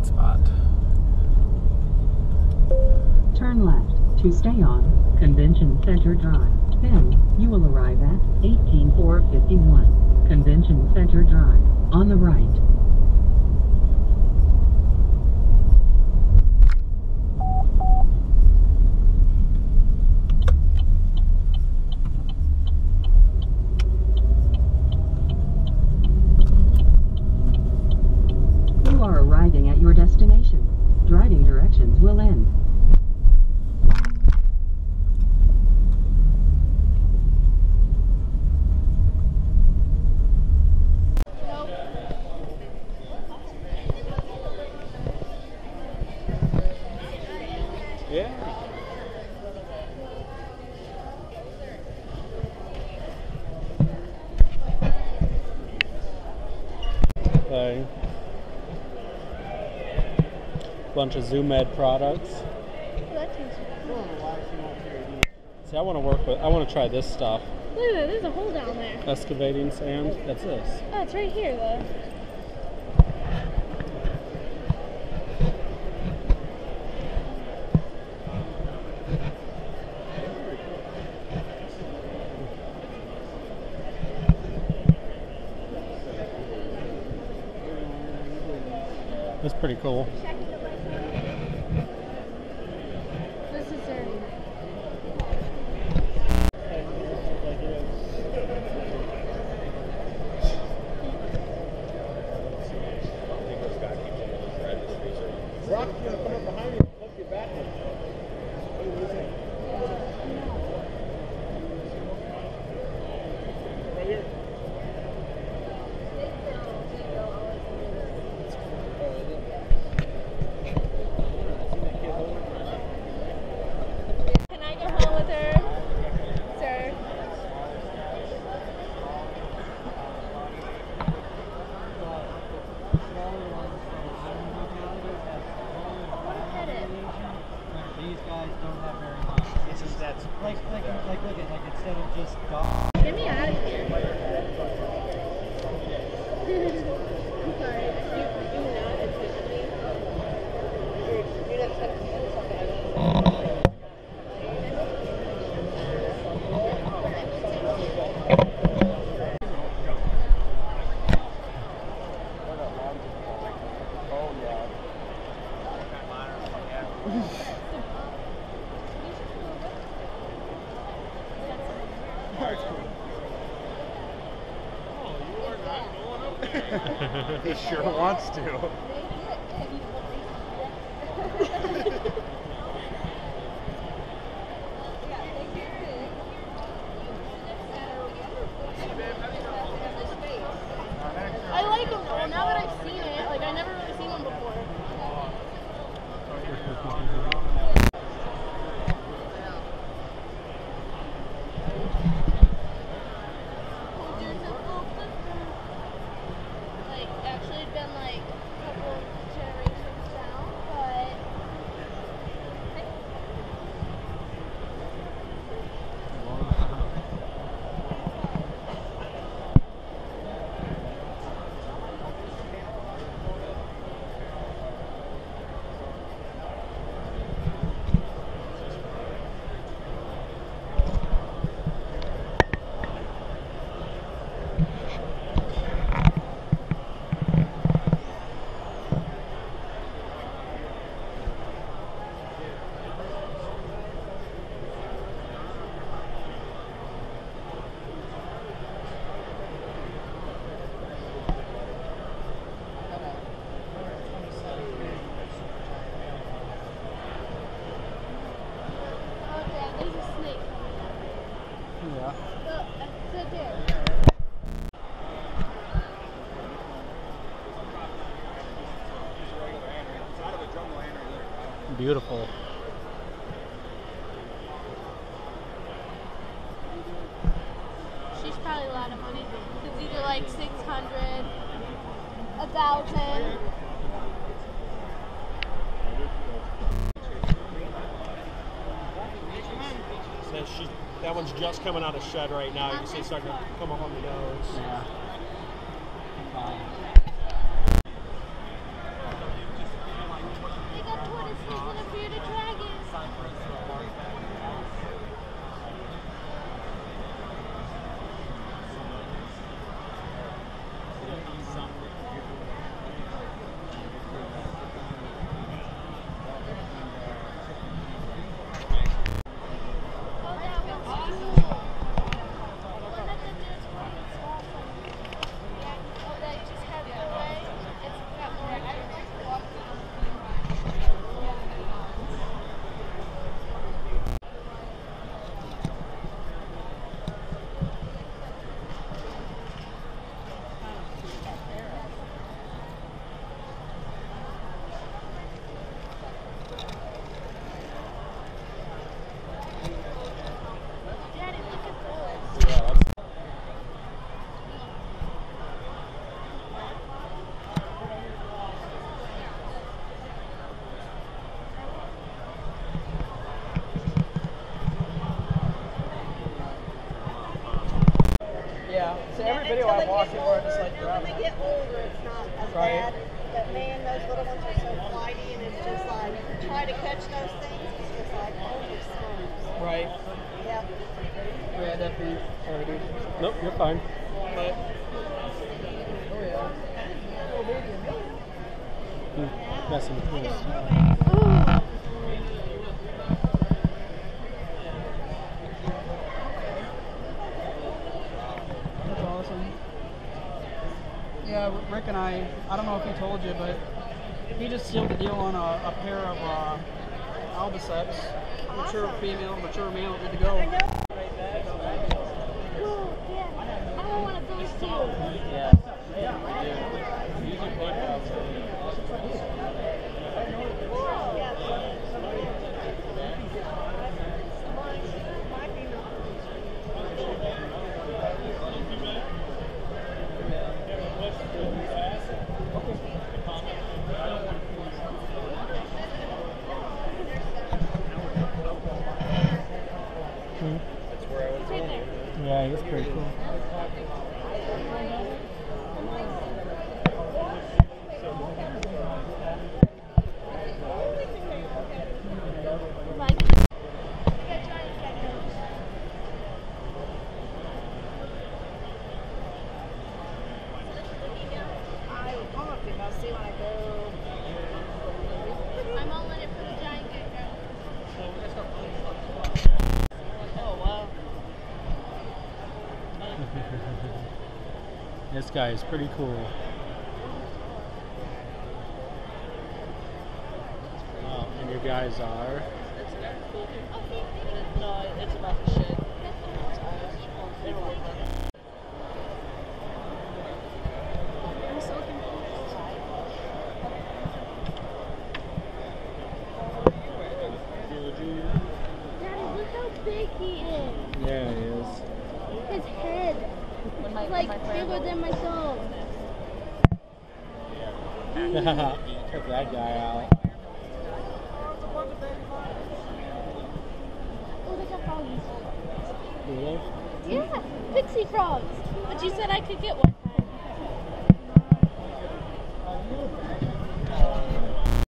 sweet spot. Turn left to stay on Convention Center Drive. Then, you will arrive at 18451 Convention Center Drive, on the right. You are arriving at your destination. Driving directions will end. Yeah. Okay. Bunch of Zoom Ed products. See, I want to try this stuff. Look at that, there's a hole down there. Excavating sand. That's this. Oh, it's right here though. That's pretty cool. This is their... Rock, you know, come up behind you and flip your back. Right here. Can I go home with her, sir? These guys don't have very much. It's just that's like look at like instead of just dog. Get me out of here. I'm sorry. You know it's usually... You're not touching He sure wants to. I like them though. Now that I've seen it, like I never really seen one before. Like actually been like a couple generations down, but Beautiful. she's probably a lot of money. It's either like 600, 1,000. So that one's just coming out of shed right now. You can see it's starting to come up on the nose. Yeah. Even a bearded dragon. Oh, that one's cool. One of the dudes from the small one. Yeah. Oh, they just have the way. It's got more. I would like to walk around. Daddy, look at those. Yeah, that's Yeah. So every video I watch, people are just like, When they get older, it's not as Right. bad. But man, those little ones are so flighty, and it's just like try to catch those things. It's just like holy smokes. right? Yep. Yeah, definitely. Sorry, dude. nope. You're fine. But, oh yeah. Little baby, a million. Got some cool stuff. Ooh. That's awesome. Yeah, Rick and I don't know if he told you, but he just sealed the deal on a pair of albiceps, mature female, mature male, good to go. Cool. Yeah. I want one of those too. Yeah. Yeah, he's pretty cool. Like, I will come up to I'll see when I go. I'm all in it for the giant gecko. Oh wow. This guy is pretty cool. And your guys are? No, it's about the shit. I'm so confused. Daddy, look how big he is. Yeah, he is. His head is like bigger than my thumb. Check that guy out. Oh, they got froggies. Really? Yeah, pixie frogs. But you said I could get one.